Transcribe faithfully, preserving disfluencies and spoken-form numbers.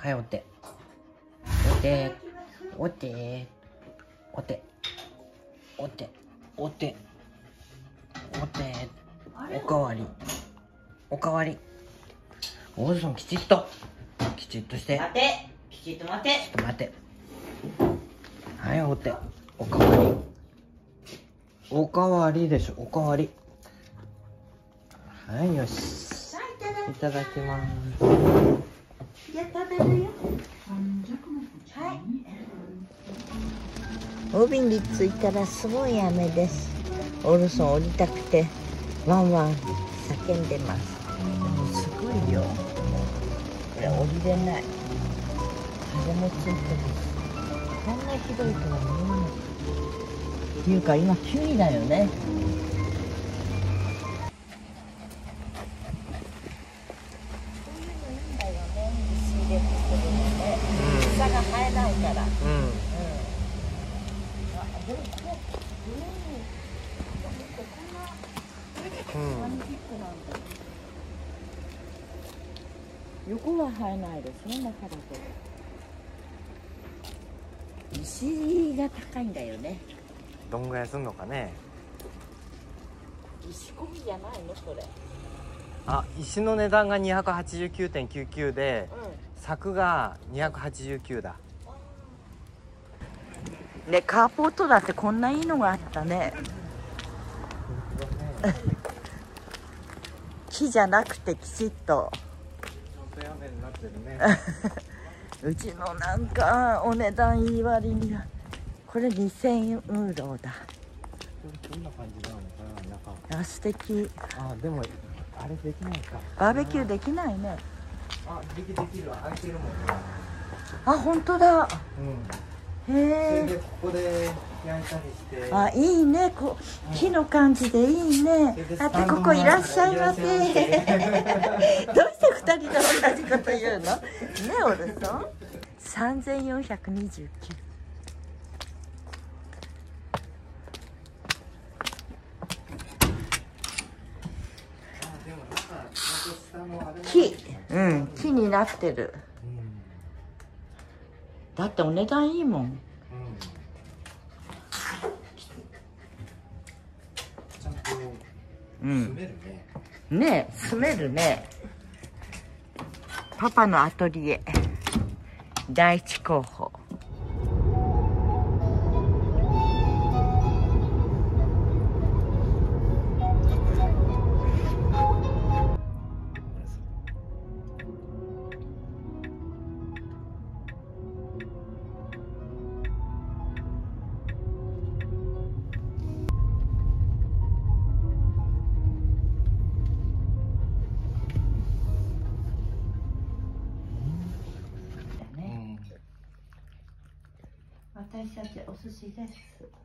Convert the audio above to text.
はい、お手。お手。お手。お手。お手。お手。お手。おかわり。おかわり。お父さん、きちっと。きちっとして。 待て。きちっと待て。 ちょっと待て。はい、お手。おかわり。おかわりでしょ、おかわり。はい、よし。いただきます。 じゃあ食べるよ。はい。帯に着いたらすごい雨です。オルソン降りたくてワンワン叫んでます。もうすごいよ。これ降りれない。風もついてるし、こんなひどいとは思わなかった。っていうか今きゅういだよね。草が生えないから。うん。うん。あ、でもこれ、うん。こんな。うん。ピックなんだ。横は生えないですね、だからと。石が高いんだよね。 どんぐらいすんのかね。 石こぎじゃないの、それ。 あ、石の値段がにひゃくはちじゅうきゅうてんきゅうきゅうで、うん、柵がにひゃくはちじゅうきゅうだ。 ね、カーポートだってこんないいのがあったね。木じゃなくてきちっと。うちのなんかお値段いい割にはこれにせんウーロだ。 どんな感じなのかな、中。 あ、素敵。 あ、でもあれできないか。 バーベキューできないね。 あ、できできるわ。開いてるもん。 あ、本当だ。 うん。へえ。それでここで焼いたりして。 あ、いいね。こう木の感じでいいね。あとここいらっしゃいませ。どうして二人で同じこと言うの？ね、オルソン。三千四百二十九。木、うん、木になってる。うん、だってお値段いいもん。うん、 ちゃんと住めるね。 うん、ねえ、住めるね。パパのアトリエ第一候補。私たちお寿司です。